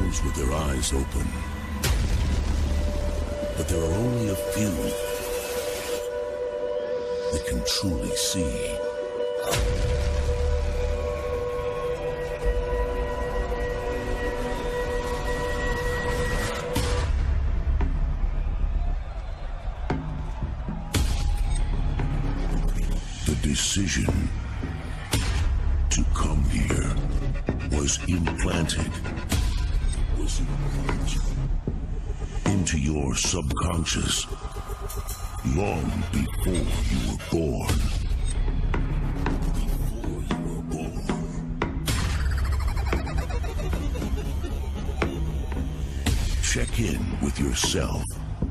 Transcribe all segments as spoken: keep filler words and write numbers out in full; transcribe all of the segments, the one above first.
those with their eyes open. But there are only a few that can truly see. The decision to come here was implanted, was implanted into your subconscious long before you were born. Before you were born. Check in with yourself.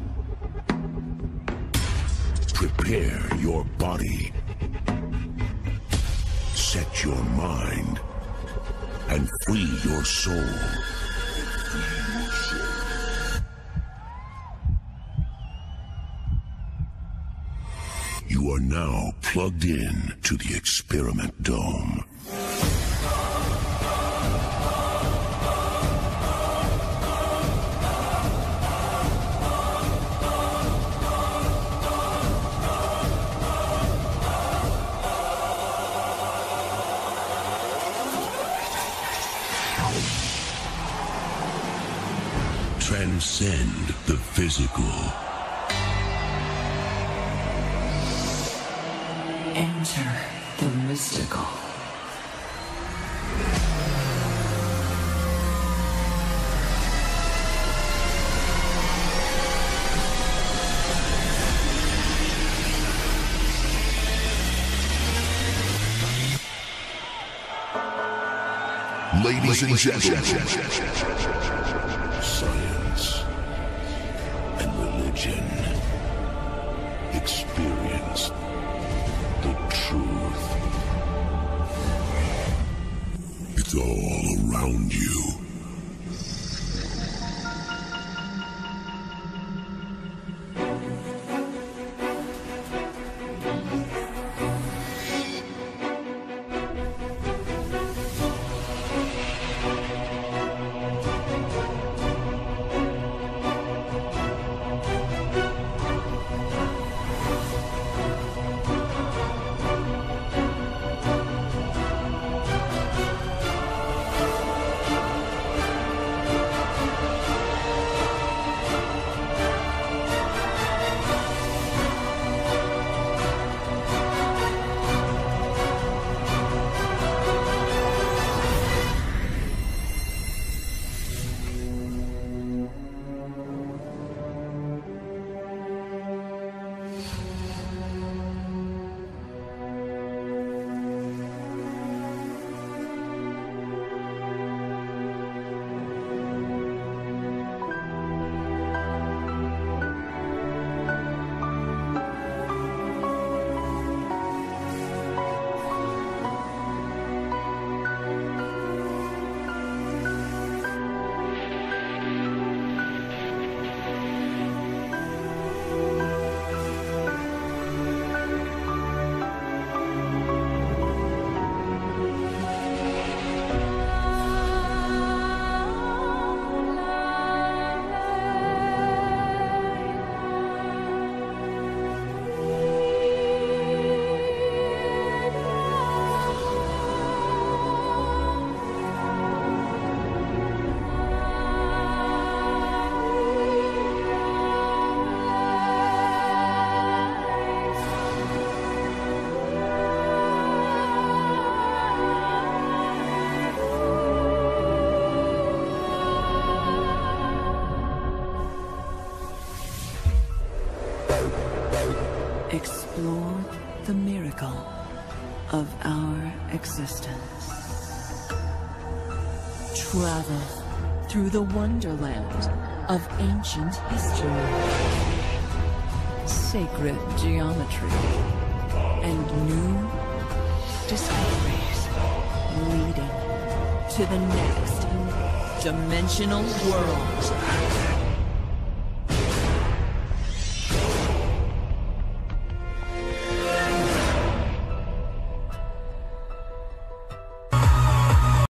Prepare your body. Set your mind and free your soul. You are now plugged in to the experiment dome. Transcend the physical. Enter the mystical. Ladies and gentlemen, science and religion, experience the truth. It's all around you. Explore the miracle of our existence. Travel through the wonderland of ancient history, sacred geometry, and new discoveries leading to the next dimensional world.